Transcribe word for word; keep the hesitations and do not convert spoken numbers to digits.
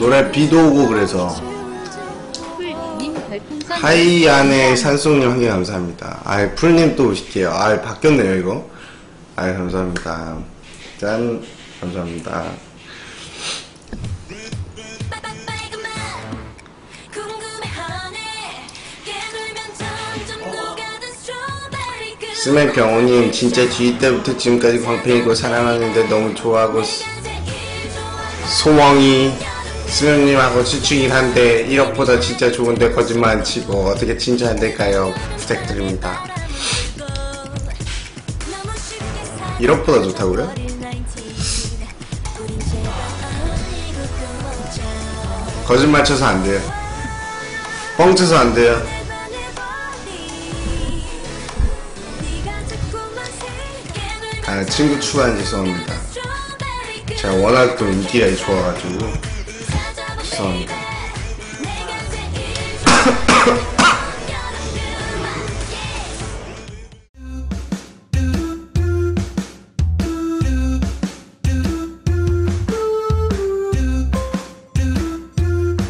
노래 비도 오고 그래서. 하이안의 산송님 한 개 감사합니다. 아이 풀님 또 오실게요. 아이 바뀌었네요 이거. 아이 감사합니다. 짠 감사합니다. 스맨 병호님 진짜 쥐 때부터 지금까지 광팬이고 사랑하는데 너무 좋아하고 소멍이 스맨님하고 추측이긴 한데 일억보다 진짜 좋은데 거짓말 안 치고 어떻게 진짜 안 될까요? 부탁드립니다. 일억보다 좋다고요? 거짓말 쳐서 안 돼요. 뻥 쳐서 안 돼요. 아, 친구 추가한 죄송합니다. 제가 워낙 또 인기가 좋아가지고 죄송합니다.